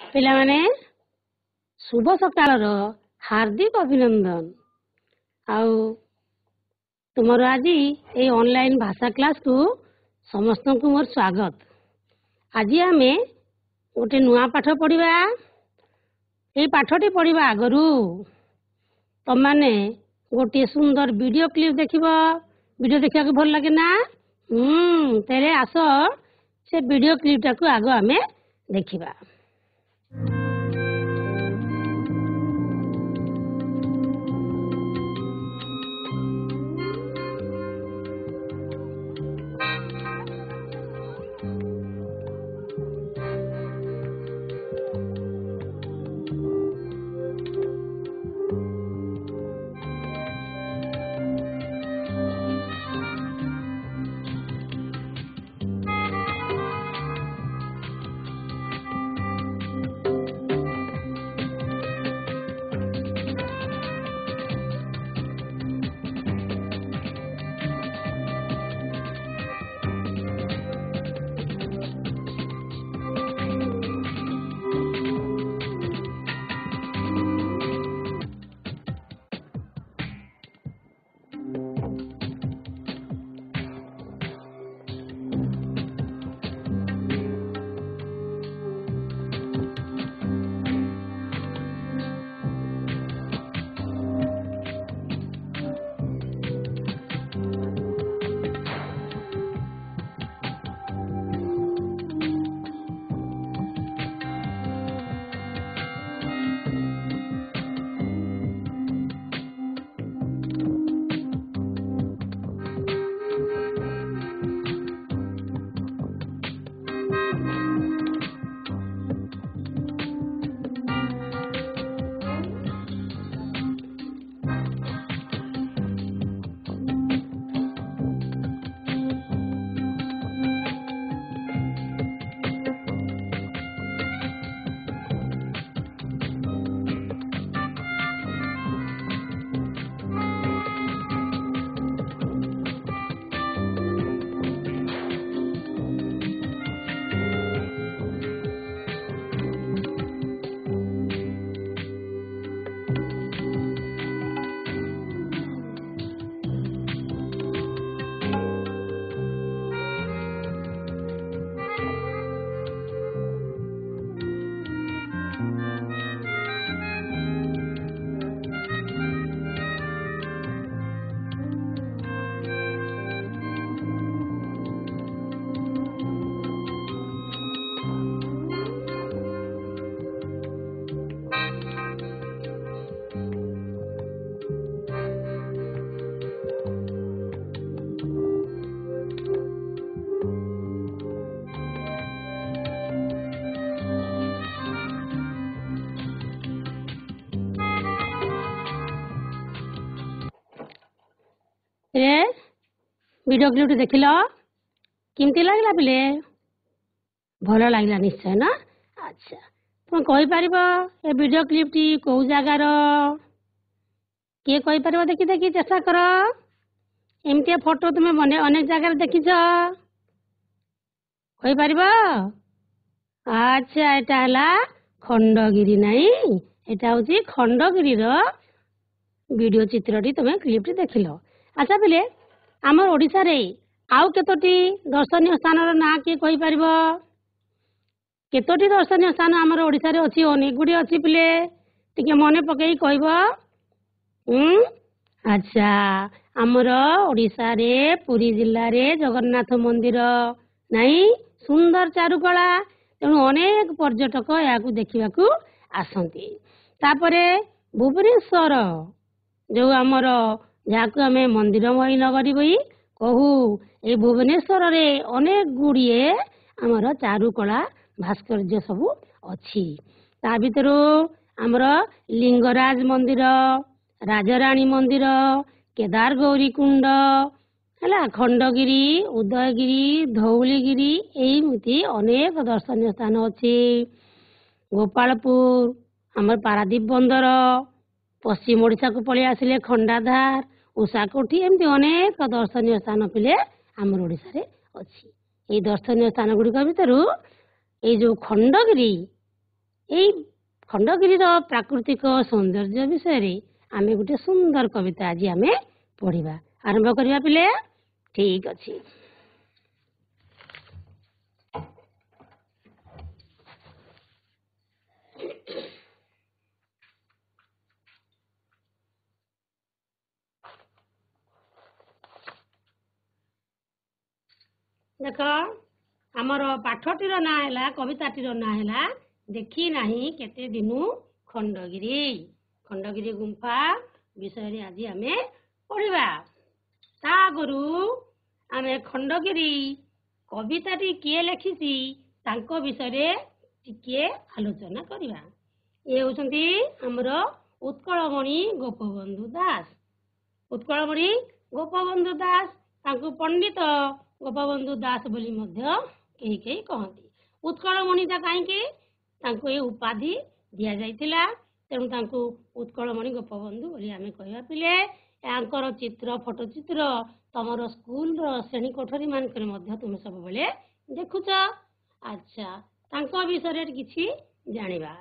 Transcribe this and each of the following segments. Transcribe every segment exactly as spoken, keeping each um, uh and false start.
ପିଲାମାନେ ଶୁଭ ସକାଳର ହାର୍ଦ୍ଦିକ ଅଭିନନ୍ଦନ। ଆଉ ତୁମର ଆଜି এই ଅନଲାଇନ୍ ଭାଷା କ୍ଲାସକୁ ସମସ୍ତଙ୍କୁ ମୋର ସ୍ୱାଗତ। ଆଜି ଆମେ ଗୋଟେ ନୂଆ ପାଠ ପଢ଼ିବା। এই ପାଠଟି ପଢ଼ିବା ଆଗରୁ ତମମାନେ ଗୋଟିଏ ସୁନ୍ଦର ଭିଡ଼ିଓ କ୍ଲିପ୍ ଦେଖିବ। ଭିଡ଼ିଓ ଦେଖିବାକୁ ଭଲ ଲାଗେ ନା? ହୁଁ ତେବେ ଆସ ସେ ଭିଡ଼ିଓ କ୍ଲିପ୍ଟାକୁ ଆଗ ଆମେ ଦେଖିବା। ଏ ଭିଡ଼ିଓ କ୍ଲିପ୍ଟି ଦେଖିଲ କେମିତି ଲାଗିଲା ପିଲେ? ଭଲ ଲାଗିଲା ନିଶ୍ଚୟ ନା? ଆଚ୍ଛା ତୁମେ କହିପାରିବ ଏ ଭିଡ଼ିଓ କ୍ଲିପ୍ଟି କେଉଁ ଜାଗାର? କିଏ କହିପାରିବ? ଦେଖି ଦେଖି ଚେଷ୍ଟା କର। ଏମିତିଆ ଫଟୋ ତୁମେ ଅନେକ ଜାଗାରେ ଦେଖିଛ, କହିପାରିବ? ଆଚ୍ଛା ଏଇଟା ହେଲା ଖଣ୍ଡଗିରି, ନାଇଁ? ଏଇଟା ହେଉଛି ଖଣ୍ଡଗିରିର ଭିଡ଼ିଓ ଚିତ୍ରଟି ତୁମେ କ୍ଲିପ୍ଟି ଦେଖିଲ। ଆଚ୍ଛା ପିଲେ, ଆମର ଓଡ଼ିଶାରେ ଆଉ କେତୋଟି ଦର୍ଶନୀୟ ସ୍ଥାନର ନାଁ କିଏ କହିପାରିବ? କେତୋଟି ଦର୍ଶନୀୟ ସ୍ଥାନ ଆମର ଓଡ଼ିଶାରେ ଅଛି? ଅନେକ ଗୁଡ଼ିଏ ଅଛି ପିଲେ, ଟିକେ ମନେ ପକେଇ କହିବ। ହୁଁ ଆଚ୍ଛା ଆମର ଓଡ଼ିଶାରେ ପୁରୀ ଜିଲ୍ଲାରେ ଜଗନ୍ନାଥ ମନ୍ଦିର, ନାଇଁ? ସୁନ୍ଦର ଚାରୁକଳା, ତେଣୁ ଅନେକ ପର୍ଯ୍ୟଟକ ଏହାକୁ ଦେଖିବାକୁ ଆସନ୍ତି। ତାପରେ ଭୁବନେଶ୍ୱର, ଯେଉଁ ଆମର ଯାହାକୁ ଆମେ ମନ୍ଦିରମୟୀ ନଗରୀ ବୋଲି କହୁ, ଏଇ ଭୁବନେଶ୍ୱରରେ ଅନେକ ଗୁଡ଼ିଏ ଆମର ଚାରୁକଳା ଭାସ୍କର୍ଯ୍ୟ ସବୁ ଅଛି। ତା ଭିତରୁ ଆମର ଲିଙ୍ଗରାଜ ମନ୍ଦିର, ରାଜରାଣୀ ମନ୍ଦିର, କେଦାର ଗୌରୀ କୁଣ୍ଡ ହେଲା, ଖଣ୍ଡଗିରି, ଉଦୟଗିରି, ଧଉଳିଗିରି, ଏମିତି ଅନେକ ଦର୍ଶନୀୟ ସ୍ଥାନ ଅଛି। ଗୋପାଳପୁର, ଆମର ପାରାଦୀପ ବନ୍ଦର, ପଶ୍ଚିମ ଓଡ଼ିଶାକୁ ପଳେଇ ଆସିଲେ ଖଣ୍ଡାଧାର, ଉଷାକୋଠି, ଏମିତି ଅନେକ ଦର୍ଶନୀୟ ସ୍ଥାନ ପିଲେ ଆମର ଓଡ଼ିଶାରେ ଅଛି। এই ଦର୍ଶନୀୟ ସ୍ଥାନ ଗୁଡ଼ିକ ଭିତରୁ ଏଇ ଯେଉଁ ଖଣ୍ଡଗିରି, ଏଇ ଖଣ୍ଡଗିରିର ପ୍ରାକୃତିକ ସୌନ୍ଦର୍ଯ୍ୟ ବିଷୟରେ ଆମେ ଗୋଟେ ସୁନ୍ଦର କବିତା ଆଜି ଆମେ ପଢିବା। ଆରମ୍ଭ କରିବା ପିଲେ? ଠିକ ଅଛି। ଦେଖ, ଆମର ପାଠଟିର ନାଁ ହେଲା, କବିତାଟିର ନାଁ ହେଲା ଦେଖି ନାହିଁ କେତେ ଦିନୁ ଖଣ୍ଡଗିରି। ଖଣ୍ଡଗିରି ଗୁମ୍ଫା ବିଷୟରେ ଆଜି ଆମେ ପଢିବା। ତା ଆଗରୁ ଆମେ ଖଣ୍ଡଗିରି କବିତାଟି କିଏ ଲେଖିଛି ତାଙ୍କ ବିଷୟରେ ଟିକେ ଆଲୋଚନା କରିବା। ଏ ହେଉଛନ୍ତି ଆମର ଉତ୍କଳମଣି ଗୋପବନ୍ଧୁ ଦାସ। ଉତ୍କଳମଣି ଗୋପବନ୍ଧୁ ଦାସ, ତାଙ୍କୁ ପଣ୍ଡିତ ଗୋପବନ୍ଧୁ ଦାସ ବୋଲି ମଧ୍ୟ କେହି କେହି କହନ୍ତି। ଉତ୍କଳମଣିଟା କାହିଁକି? ତାଙ୍କୁ ଏ ଉପାଧି ଦିଆଯାଇଥିଲା, ତେଣୁ ତାଙ୍କୁ ଉତ୍କଳମଣି ଗୋପବନ୍ଧୁ ବୋଲି ଆମେ କହିବା। ପିଲେ, ୟାଙ୍କର ଚିତ୍ର, ଫଟୋ ଚିତ୍ର ତମର ସ୍କୁଲର ଶ୍ରେଣୀ କୋଠରୀ ମାନଙ୍କରେ ମଧ୍ୟ ତୁମେ ସବୁବେଳେ ଦେଖୁଛ। ଆଚ୍ଛା, ତାଙ୍କ ବିଷୟରେ କିଛି ଜାଣିବା।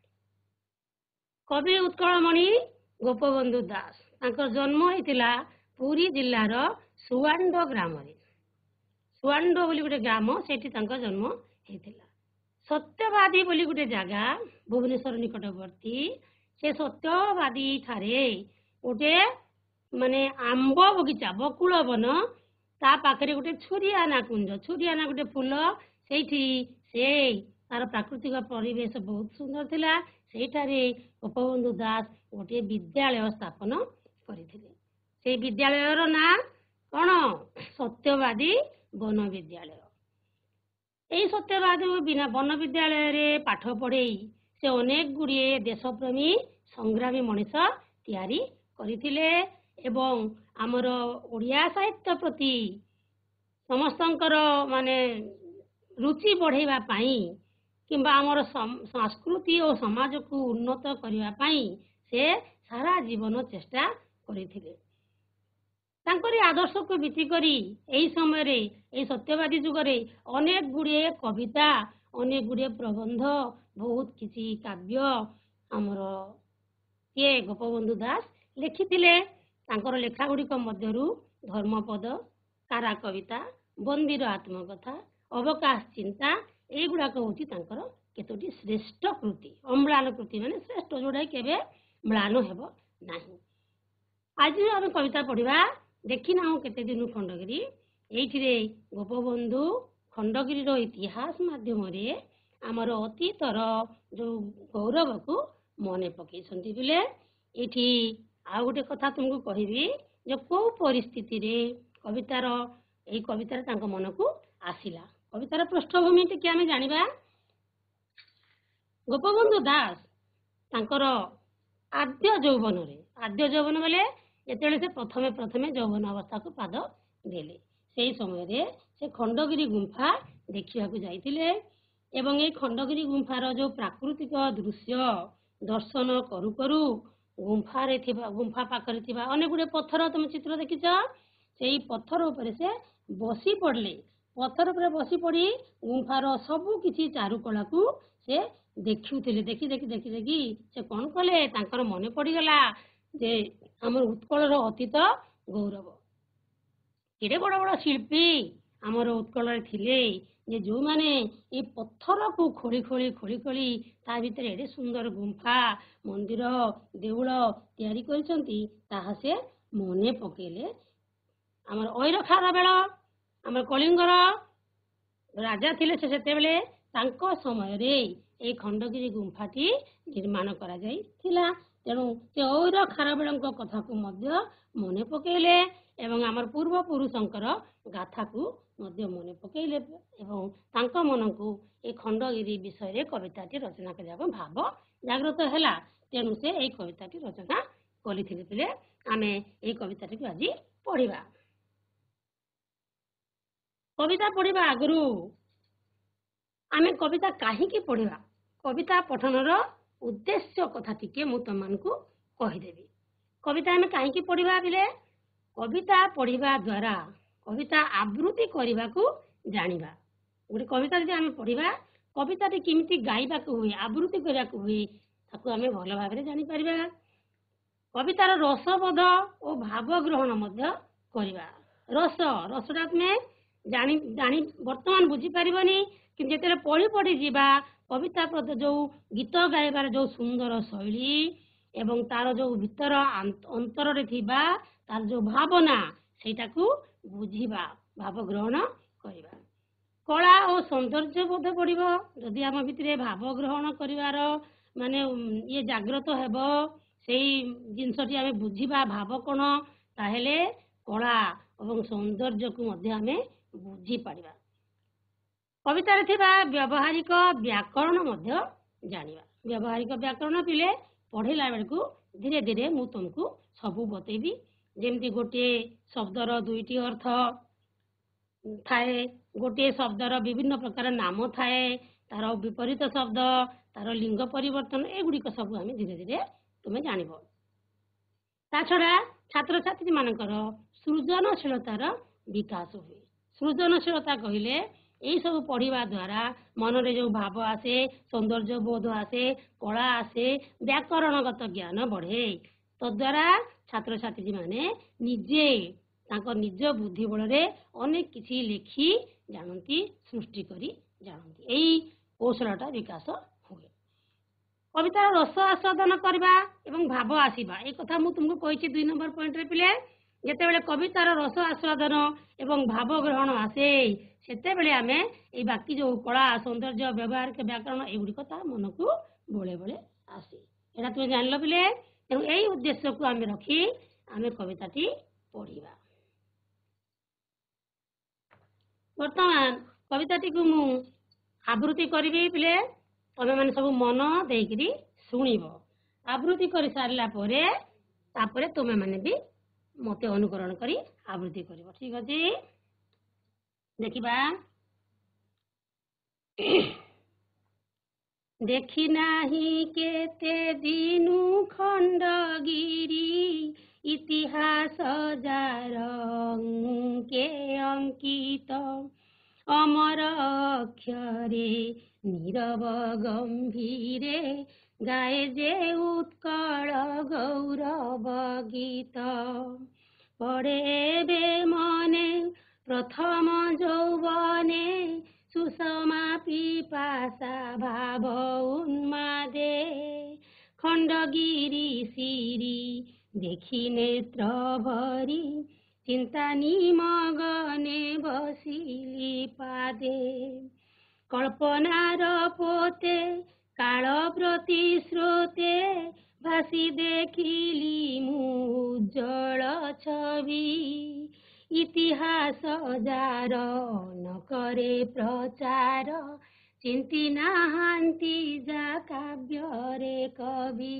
କବି ଉତ୍କଳମଣି ଗୋପବନ୍ଧୁ ଦାସ, ତାଙ୍କର ଜନ୍ମ ହେଇଥିଲା ପୁରୀ ଜିଲ୍ଲାର ସୁଆଣ୍ଡ ଗ୍ରାମରେ। ସୁଆଣ୍ଡ ବୋଲି ଗୋଟେ ଗ୍ରାମ, ସେଠି ତାଙ୍କ ଜନ୍ମ ହେଇଥିଲା। ସତ୍ୟବାଦୀ ବୋଲି ଗୋଟେ ଜାଗା ଭୁବନେଶ୍ୱର ନିକଟବର୍ତ୍ତୀ, ସେ ସତ୍ୟବାଦୀ ଠାରେ ଗୋଟେ ମାନେ ଆମ୍ବ ବଗିଚା, ବକୁଳ ବନ, ତା ପାଖରେ ଗୋଟେ ଛୁରିଆନା କୁଞ୍ଜ, ଛୁରିଆନା ଗୋଟେ ଫୁଲ, ସେଇଠି ସେ ତାର ପ୍ରାକୃତିକ ପରିବେଶ ବହୁତ ସୁନ୍ଦର ଥିଲା। ସେଇଠାରେ ଗୋପବନ୍ଧୁ ଦାସ ଗୋଟିଏ ବିଦ୍ୟାଳୟ ସ୍ଥାପନ କରିଥିଲେ। ସେଇ ବିଦ୍ୟାଳୟର ନାଁ କଣ? ସତ୍ୟବାଦୀ ବନ ବିଦ୍ୟାଳୟ। ଏଇ ସତ୍ୟବାଦୀ ବନ ବିଦ୍ୟାଳୟରେ ପାଠ ପଢେଇ ସେ ଅନେକ ଗୁଡ଼ିଏ ଦେଶପ୍ରେମୀ ସଂଗ୍ରାମୀ ମଣିଷ ତିଆରି କରିଥିଲେ ଏବଂ ଆମର ଓଡ଼ିଆ ସାହିତ୍ୟ ପ୍ରତି ସମସ୍ତଙ୍କର ମାନେ ରୁଚି ବଢ଼େଇବା ପାଇଁ କିମ୍ବା ଆମର ସଂସ୍କୃତି ଓ ସମାଜକୁ ଉନ୍ନତ କରିବା ପାଇଁ ସେ ସାରା ଜୀବନ ଚେଷ୍ଟା କରିଥିଲେ। ତାଙ୍କରି ଆଦର୍ଶକୁ ଭିତ୍ତି କରି ଏହି ସମୟରେ, ଏହି ସତ୍ୟବାଦୀ ଯୁଗରେ ଅନେକ ଗୁଡ଼ିଏ କବିତା, ଅନେକ ଗୁଡ଼ିଏ ପ୍ରବନ୍ଧ, ବହୁତ କିଛି କାବ୍ୟ ଆମର କିଏ ଗୋପବନ୍ଧୁ ଦାସ ଲେଖିଥିଲେ। ତାଙ୍କର ଲେଖା ଗୁଡ଼ିକ ମଧ୍ୟରୁ ଧର୍ମପଦ, କାରା କବିତା, ବନ୍ଦୀର ଆତ୍ମକଥା, ଅବକାଶ ଚିନ୍ତା, ଏଇଗୁଡ଼ାକ ହେଉଛି ତାଙ୍କର କେତୋଟି ଶ୍ରେଷ୍ଠ କୃତି, ଅମ୍ଳାନ କୃତି, ମାନେ ଶ୍ରେଷ୍ଠ, ଯୋଉଟା କେବେ ମ୍ଳାନ ହେବ ନାହିଁ। ଆଜି ଆମେ କବିତା ପଢିବା ଦେଖି ନାହୁଁ କେତେ ଦିନୁ ଖଣ୍ଡଗିରି। ଏଇଥିରେ ଗୋପବନ୍ଧୁ ଖଣ୍ଡଗିରିର ଇତିହାସ ମାଧ୍ୟମରେ ଆମର ଅତୀତର ଯୋଉ ଗୌରବକୁ ମନେ ପକେଇଛନ୍ତି। ପିଲେ, ଏଇଠି ଆଉ ଗୋଟେ କଥା ତୁମକୁ କହିବି ଯେ କୋଉ ପରିସ୍ଥିତିରେ କବିତାର ଏଇ କବିତାରେ ତାଙ୍କ ମନକୁ ଆସିଲା। କବିତାର ପୃଷ୍ଠଭୂମି ଟିକେ ଆମେ ଜାଣିବା। ଗୋପବନ୍ଧୁ ଦାସ ତାଙ୍କର ଆଦ୍ୟ ଯୌବନରେ, ଆଦ୍ୟ ଯୌବନ ବୋଲେ ଯେତେବେଳେ ସେ ପ୍ରଥମେ ପ୍ରଥମେ ଯୌବନ ଅବସ୍ଥାକୁ ପାଦ ଦେଲେ, ସେଇ ସମୟରେ ସେ ଖଣ୍ଡଗିରି ଗୁମ୍ଫା ଦେଖିବାକୁ ଯାଇଥିଲେ ଏବଂ ଏଇ ଖଣ୍ଡଗିରି ଗୁମ୍ଫାର ଯୋଉ ପ୍ରାକୃତିକ ଦୃଶ୍ୟ ଦର୍ଶନ କରୁ କରୁ ଗୁମ୍ଫାରେ ଥିବା ଗୁମ୍ଫା ପାଖରେ ଥିବା ଅନେକ ଗୁଡ଼ିଏ ପଥର, ତମେ ଚିତ୍ର ଦେଖିଛ, ସେଇ ପଥର ଉପରେ ସେ ବସି ପଡ଼ିଲେ। ପଥର ଉପରେ ବସି ପଡ଼ି ଗୁମ୍ଫାର ସବୁ କିଛି ଚାରୁକଳାକୁ ସେ ଦେଖୁଥିଲେ। ଦେଖି ଦେଖି ଦେଖି ଦେଖି ସେ କଣ କଲେ, ତାଙ୍କର ମନେ ପଡ଼ିଗଲା ଯେ ଆମର ଉତ୍କଳର ଅତୀତ ଗୌରବ, କେଡ଼େ ବଡ଼ ବଡ଼ ଶିଳ୍ପୀ ଆମର ଉତ୍କଳରେ ଥିଲେ, ଯେ ଯୋଉମାନେ ଏ ପଥରକୁ ଖୋଳି ଖୋଳି ଖୋଳି ଖୋଳି ତା ଭିତରେ ଏଡ଼େ ସୁନ୍ଦର ଗୁମ୍ଫା, ମନ୍ଦିର, ଦେଉଳ ତିଆରି କରିଛନ୍ତି, ତାହା ସେ ମନେ ପକେଇଲେ। ଆମର ଐର ଖାରବେଳ, ଆମର କଳିଙ୍ଗର ରାଜା ଥିଲେ ସେ ସେତେବେଳେ, ତାଙ୍କ ସମୟରେ ଏଇ ଖଣ୍ଡଗିରି ଗୁମ୍ଫାଟି ନିର୍ମାଣ କରାଯାଇଥିଲା। ତେଣୁ ସେ ଔର ଖାରବେଳଙ୍କ କଥାକୁ ମଧ୍ୟ ମନେ ପକେଇଲେ ଏବଂ ଆମର ପୂର୍ବପୁରୁଷଙ୍କର ଗାଥାକୁ ମଧ୍ୟ ମନେ ପକେଇଲେ ଏବଂ ତାଙ୍କ ମନକୁ ଏ ଖଣ୍ଡଗିରି ବିଷୟରେ କବିତାଟି ରଚନା କରିବାକୁ ଭାବ ଜାଗ୍ରତ ହେଲା। ତେଣୁ ସେ ଏଇ କବିତାଟି ରଚନା କରିଥିଲେ। ପିଲେ, ଆମେ ଏଇ କବିତାଟିକୁ ଆଜି ପଢିବା। କବିତା ପଢିବା ଆଗରୁ ଆମେ କବିତା କାହିଁକି ପଢିବା, କବିତା ପଠନର ଉଦ୍ଦେଶ୍ୟ କଥା ଟିକେ ମୁଁ ତମମାନଙ୍କୁ କହିଦେବି। କବିତା ଆମେ କାହିଁକି ପଢିବା ପିଲେ? କବିତା ପଢିବା ଦ୍ୱାରା କବିତା ଆବୃତ୍ତି କରିବାକୁ ଜାଣିବା। ଗୋଟେ କବିତା ଯଦି ଆମେ ପଢିବା कविताटी केमिति गाइबाकू हुए आवृत्ति करियाकू हुए ताकू आमे भल भाबरे जानि परिबा। कवितार रसबोध और भाव ग्रहण मध्य करिबा। रस रसटा तुमे जानि जानि वर्तमान बुझी परिबनी कि जेतेले पढ़ी पढ़ी जीवा कविता प्रति जो गीत गाइबार जो सुंदर शैली एवं तार जो भीतर अंतर रे थिबा तार जो भावना सेटाकू बुझीबा भाव ग्रहण करिबा। कला और सौंदर्य बोध पड़िबो जदि आम भितरे भाव ग्रहण करिवार माने ये जागृत हेबो सेई जिनसटी आमे बुझीबा भाव कोन ताहेले कला और सौंदर्य को मध्य आमे बुझी पारिबा। कविता रे थिबा व्यावहारिक व्याकरण मध्य जानिबा। व्यावहारिक व्याकरण पिले पढ़ेला बेलकू धीरे धीरे मु तुमको सबू बतेबी जेमती गोटे शब्दर दुईटी अर्थ थाए गोटे शब्दर विभिन्न प्रकार नाम थाए तार विपरीत शब्द तार लिंग परिवर्तन एगुड़िक सब आम धीरे धीरे तुम्हें जानिब। ता छड़ा छात्र छात्री मानकर सृजनशीलतार विकास हुए। सृजनशीलता कहले यही सब पढ़िबा द्वारा मन रे जो भाव आसे सौंदर्य बोध आसे कला आसे व्याकरणगत ज्ञान बढ़े तद्वारा छात्र छात्री माने निजे तांको निज बुद्धि बल रे अनेक किछि लेखी जानती सृष्टि करी जानती एई कौशलटा विकास हुए। कवितार रस आस्वादन करबा एवं भाव आसीबा ए कथा मु तुमको कहिछि दुई नंबर पॉइंट रे पिले जेते बेले कवितार रस आस्वादन एवं भाव ग्रहण आसे सेते बेले आमे ए बाकी जो कला सौंदर्य व्यवहार के व्याकरण एगुडी कथा मन को बोले बोले आसे एटा तुम जानलो पिले तेणु एई उद्देश्य को आमे रखी आमे कविताटी पढ़िबा। वर्तमान कविताटी को मु आवृत्ति करी पिले तमे माने सब मन देकरी सुनिबो आवृत्ति कर सारला परे तापरे तमे माने भी मते अनुकरण करी आवृत्ति करिवो। ठीक अछि देखिबा। देखी नाही केते दिनु खंडगिरी इतिहास जार के अंकित अमर अक्षरे नीरव गंभीरे गाए जे उत्कल गौरव गीत पढ़े बे मने प्रथम यौवने सुषमा पिपासा भाव उन्मादे खंडगिरी सिरी देखी नेत्र भरी चिंता निमगने बसिली पादे कल्पनार पोते काल प्रति स्रोते भासी देखिली मुज्जल छवि इतिहास जार न करे प्रचार चिंती नाहांती जा काव्य रे कवि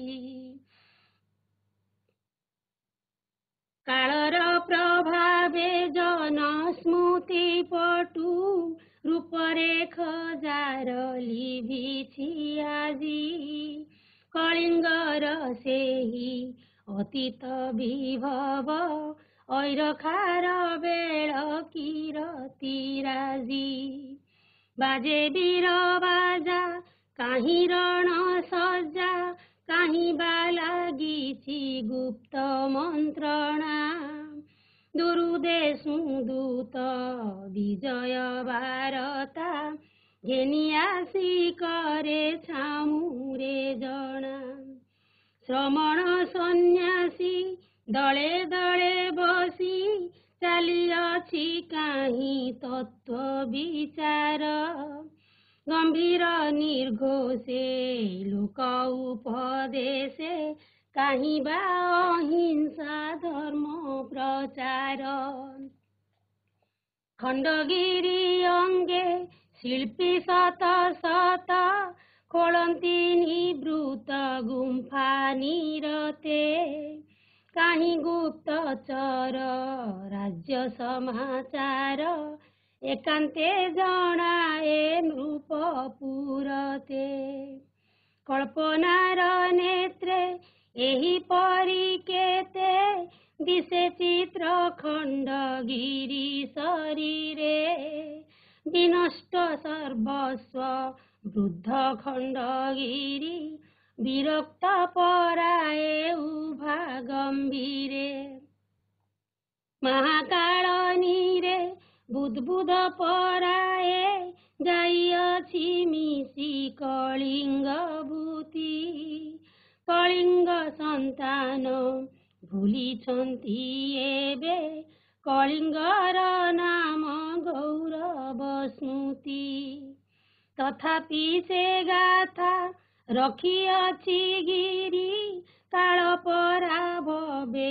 कालर प्रभावे जन स्मृति पटु रूपरेख जार लिभिछि आजी कलिंगर सेही अतीत विभव ऐरखार बेल कीरती राजी बाजे वीर बाजा काहीं रण सज्जा काहीं बा लागिछि गुप्त मंत्रणा दुरुदेशु दूत विजय वारता घेनी आसी करे छामुरे जना श्रमण सन्यासी दले दले बसी चली अछि काहीं तत्व विचार गंभीर निर्घोषे लोक उपदेशे काहीं बा अहिंसा धर्म प्रचार खंडगिरी अंगे शिल्पी शत शत खोलंती निवृत गुंफा निरते काहीं गुप्तचर राज्य समाचार एकांते जणाए नृपपुरते कल्पनार नेत्रे एही परी केते दिशे चित्र खंडगिरी शरीरे विनष्ट सर्वस्व ବୃଦ୍ଧ ଖଣ୍ଡଗିରି ବିରକ୍ତ ପରାଏ ଉଭା ଗମ୍ଭୀରେ ମହାକାଳନୀରେ ବୁଦ୍ବୁଦ ପରାଏ ଯାଇଅଛି ମିଶି କଳିଙ୍ଗ ଭୂତି କଳିଙ୍ଗ ସନ୍ତାନ ଭୁଲିଛନ୍ତି ଏବେ କଳିଙ୍ଗର ନାମ ଗୌରବ ସ୍ମୃତି ତଥାପି ସେ ଗାଥା ରଖିଅଛି ଗିରି କାଳ ପରାଭବେ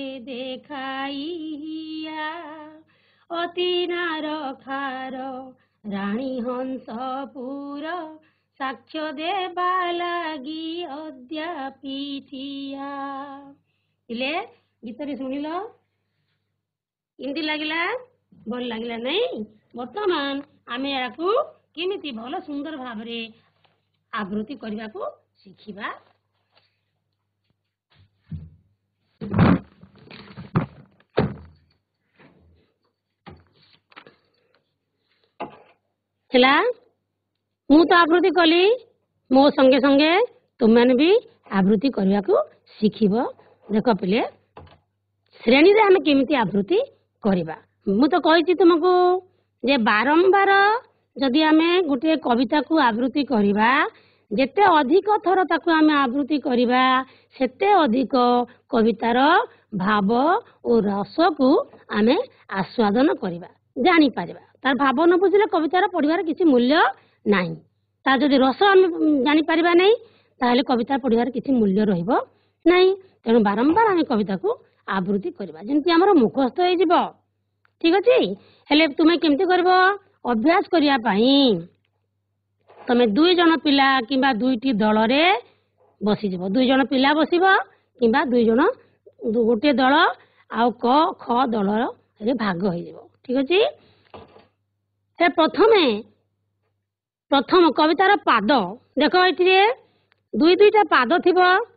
ଦେଖାଇଆ ଅତି ନାରଖାର ରାଣୀ ହଂସପୁର ସାକ୍ଷ୍ୟ ଦେବା ଲାଗି ଅଦ୍ୟାପିଠିଆ। ହେଲେ ଗୀତରେ ଶୁଣିଲ କେମିତି ଲାଗିଲା? ଭଲ ଲାଗିଲା ନାଇଁ? ବର୍ତ୍ତମାନ ଆମେ ଏହାକୁ କେମିତି ଭଲ ସୁନ୍ଦର ଭାବରେ ଆବୃତ୍ତି କରିବାକୁ ଶିଖିବା। ହେଲା ମୁଁ ତ ଆବୃତ୍ତି କଲି, ମୋ ସଙ୍ଗେ ସଙ୍ଗେ ତୁମମାନେ ବି ଆବୃତ୍ତି କରିବାକୁ ଶିଖିବ। ଦେଖ ପିଲେ, ଶ୍ରେଣୀରେ ଆମେ କେମିତି ଆବୃତ୍ତି କରିବା। ମୁଁ ତ କହିଛି ତୁମକୁ ଯେ ବାରମ୍ବାର ଯଦି ଆମେ ଗୋଟିଏ କବିତାକୁ ଆବୃତ୍ତି କରିବା, ଯେତେ ଅଧିକ ଥର ତାକୁ ଆମେ ଆବୃତ୍ତି କରିବା ସେତେ ଅଧିକ କବିତାର ଭାବ ଓ ରସକୁ ଆମେ ଆସ୍ୱାଦନ କରିବା, ଜାଣିପାରିବା। ତାର ଭାବ ନ ବୁଝିଲେ କବିତାର ପଢ଼ିବାର କିଛି ମୂଲ୍ୟ ନାହିଁ। ତାର ଯଦି ରସ ଆମେ ଜାଣିପାରିବା ନାହିଁ ତାହେଲେ କବିତା ପଢ଼ିବାର କିଛି ମୂଲ୍ୟ ରହିବ ନାହିଁ। ତେଣୁ ବାରମ୍ବାର ଆମେ କବିତାକୁ ଆବୃତ୍ତି କରିବା ଯେମିତି ଆମର ମୁଖସ୍ଥ ହେଇଯିବ। ଠିକ ଅଛି? ହେଲେ ତୁମେ କେମିତି କରିବ? ଅଭ୍ୟାସ କରିବା ପାଇଁ ତମେ ଦୁଇ ଜଣ ପିଲା କିମ୍ବା ଦୁଇଟି ଦଳରେ ବସିଯିବ। ଦୁଇ ଜଣ ପିଲା ବସିବ କିମ୍ବା ଦୁଇ ଜଣ ଗୋଟିଏ ଦଳ ଆଉ କ ଖ ଦଳରେ ଭାଗ ହେଇଯିବ। ଠିକ ଅଛି? ସେ ପ୍ରଥମେ ପ୍ରଥମ କବିତାର ପାଦ ଦେଖ, ଏଥିରେ ଦୁଇ ଦୁଇଟା ପାଦ ଥିବ।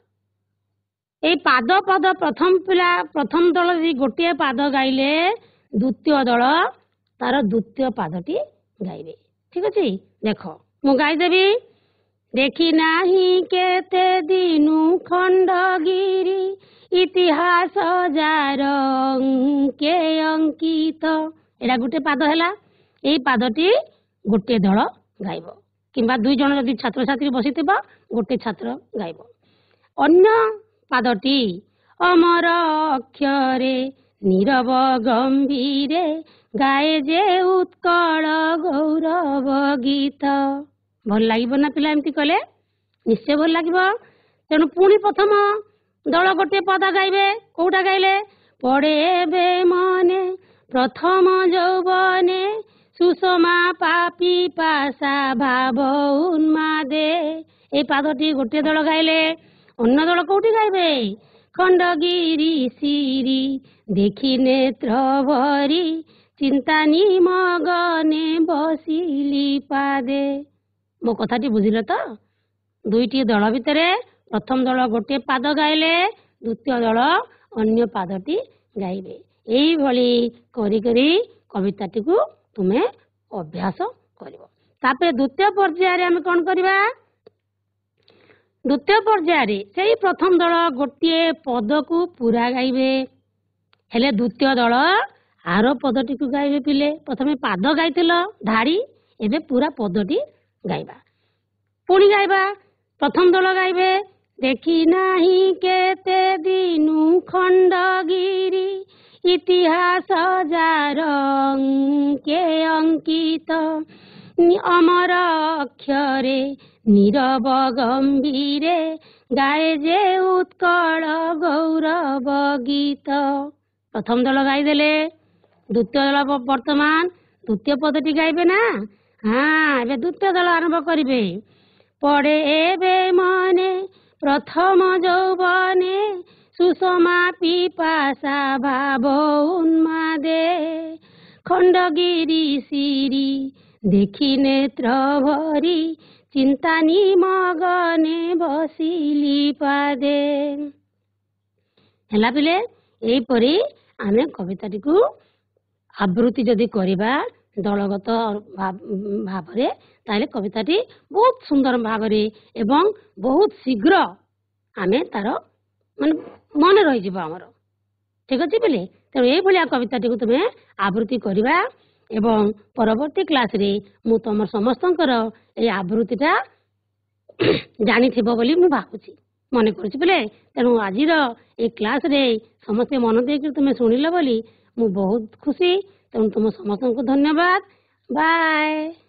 ଏଇ ପାଦ ପାଦ ପ୍ରଥମ ପିଲା ପ୍ରଥମ ଦଳ ଯଦି ଗୋଟିଏ ପାଦ ଗାଇଲେ ଦ୍ୱିତୀୟ ଦଳ ତାର ଦ୍ୱିତୀୟ ପାଦଟି ଗାଇବେ। ଠିକ ଅଛି? ଦେଖ ମୁଁ ଗାଇଦେବି। ଦେଖି ନାହିଁ କେତେ ଦିନୁ ଖଣ୍ଡଗିରି ଇତିହାସ ଯାର ଅଙ୍କେ ଅଙ୍କିତ। ଏଇଟା ଗୋଟେ ପାଦ ହେଲା। ଏଇ ପାଦଟି ଗୋଟିଏ ଦଳ ଗାଇବ କିମ୍ବା ଦୁଇ ଜଣ ଯଦି ଛାତ୍ରଛାତ୍ରୀ ବସିଥିବ ଗୋଟେ ଛାତ୍ର ଗାଇବ। ଅନ୍ୟ ପାଦଟି ଅମର ଅକ୍ଷରେ ନୀରବ ଗମ୍ଭୀରେ ଗାଏ ଯେ ଉତ୍କଳ ଗୌରବ ଗୀତ। ଭଲ ଲାଗିବ ନା ପିଲା? ଏମିତି କଲେ ନିଶ୍ଚୟ ଭଲ ଲାଗିବ। ତେଣୁ ପୁଣି ପ୍ରଥମ ଦଳ ଗୋଟିଏ ପଦ ଗାଇବେ। କୋଉଟା ଗାଇଲେ? ପଡ଼େ ଏବେ ମନେ ପ୍ରଥମ ଯୌବନେ ସୁଷମା ପାପି ପାଶା ଭାବ ଉନ୍ମାଦେ। এই ପାଦଟି ଗୋଟିଏ ଦଳ ଗାଇଲେ। ଅନ୍ୟ ଦଳ କୋଉଠି ଗାଇବେ? ଖଣ୍ଡଗିରି ଶିରି ଦେଖି ନେତ୍ର ଭରି ଚିନ୍ତା ନିମଗନେ ବସିଲି ପାଦେ। ମୋ କଥାଟି ବୁଝିଲ ତ? ଦୁଇଟି ଦଳ ଭିତରେ ପ୍ରଥମ ଦଳ ଗୋଟିଏ ପାଦ ଗାଇଲେ, ଦ୍ୱିତୀୟ ଦଳ ଅନ୍ୟ ପାଦଟି ଗାଇବେ। ଏଇଭଳି କରି କରି କବିତାଟିକୁ ତୁମେ ଅଭ୍ୟାସ କରିବ। ତାପରେ ଦ୍ୱିତୀୟ ପର୍ଯ୍ୟାୟରେ ଆମେ କଣ କରିବା? ଦ୍ୱିତୀୟ ପର୍ଯ୍ୟାୟରେ ସେଇ ପ୍ରଥମ ଦଳ ଗୋଟିଏ ପଦକୁ ପୁରା ଗାଇବେ। ହେଲେ ଦ୍ୱିତୀୟ ଦଳ ଆର ପଦଟିକୁ ଗାଇବେ। ପିଲେ ପ୍ରଥମେ ପାଦ ଗାଇଥିଲ ଧାଡ଼ି, ଏବେ ପୁରା ପଦଟି ଗାଇବା। ପୁଣି ଗାଇବା। ପ୍ରଥମ ଦଳ ଗାଇବେ ଦେଖି ନାହିଁ କେତେ ଦିନୁ ଖଣ୍ଡଗିରି ଇତିହାସ ଯାର ଅଙ୍କେ ଅଙ୍କିତ ଅମର ଅକ୍ଷରେ ନୀରବ ଗମ୍ଭୀରେ ଗାଏ ଯେ ଉତ୍କଳ ଗୌରବ ଗୀତ। ପ୍ରଥମ ଦଳ ଗାଇଦେଲେ, ଦ୍ୱିତୀୟ ଦଳ ବର୍ତ୍ତମାନ ଦ୍ୱିତୀୟ ପଦଟି ଗାଇବେ ନା? ହଁ, ଏବେ ଦ୍ୱିତୀୟ ଦଳ ଆରମ୍ଭ କରିବେ। ପଡ଼େ ଏବେ ମନେ ପ୍ରଥମ ଯୌବନେ ସୁଷମା ପିପାସା ଭାବ ଉନ୍ମାଦେ ଖଣ୍ଡଗିରି ଶିରି ଦେଖି ନେତ୍ର ଭରି ଚିନ୍ତା ନିମଗନେ ବସିଲି ପାଦେ। ହେଲା ପିଲେ, ଏହିପରି ଆମେ କବିତାଟିକୁ ଆବୃତ୍ତି ଯଦି କରିବା ଦଳଗତ ଭାବରେ ତାହେଲେ କବିତାଟି ବହୁତ ସୁନ୍ଦର ଭାବରେ ଏବଂ ବହୁତ ଶୀଘ୍ର ଆମେ ତାର ମାନେ ମନେ ରହିଯିବ ଆମର। ଠିକ ଅଛି ପିଲେ, ତେଣୁ ଏଇଭଳିଆ କବିତାଟିକୁ ତୁମେ ଆବୃତ୍ତି କରିବା ଏବଂ ପରବର୍ତ୍ତୀ କ୍ଲାସରେ ମୁଁ ତମର ସମସ୍ତଙ୍କର ଏଇ ଆବୃତ୍ତିଟା ଜାଣିଥିବ ବୋଲି ମୁଁ ଭାବୁଛି, ମନେ କରୁଛି ପିଲେ। ତେଣୁ ଆଜିର ଏଇ କ୍ଲାସରେ ସମସ୍ତେ ମନ ଦେଇକି ତୁମେ ଶୁଣିଲ ବୋଲି ମୁଁ ବହୁତ ଖୁସି। ତେଣୁ ତୁମ ସମସ୍ତଙ୍କୁ ଧନ୍ୟବାଦ। ବାଏ।